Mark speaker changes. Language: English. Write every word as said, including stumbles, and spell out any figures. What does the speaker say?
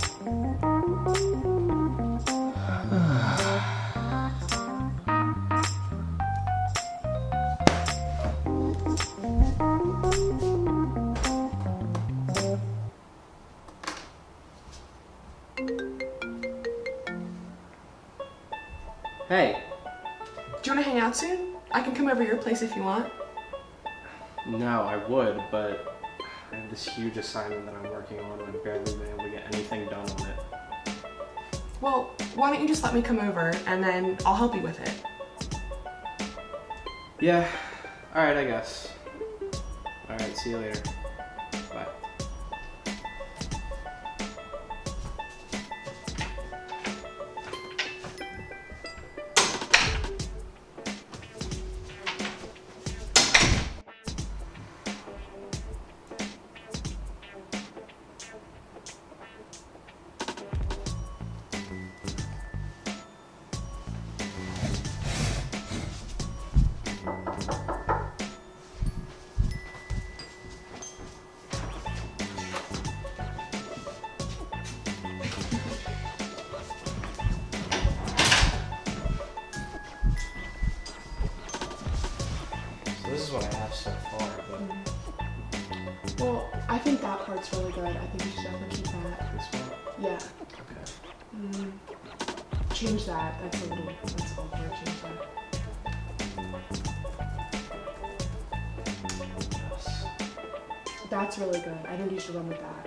Speaker 1: Hey.
Speaker 2: Do you want to hang out soon? I can come over your place if you want.
Speaker 1: No, I would, but I have this huge assignment that I'm working on and I've barely been able to get anything done on it.
Speaker 2: Well, why don't you just let me come over and then I'll help you with it.
Speaker 1: Yeah, alright, I guess. Alright, see you later. Bye. This is what I have so far, but...
Speaker 2: Mm. Well, I think that part's really good. I think you should definitely keep that.
Speaker 1: This one?
Speaker 2: Yeah.
Speaker 1: Okay.
Speaker 2: Mm. Change that. That's a little, that's awkward. Change that.
Speaker 1: Yes.
Speaker 2: That's really good. I think you should run with that.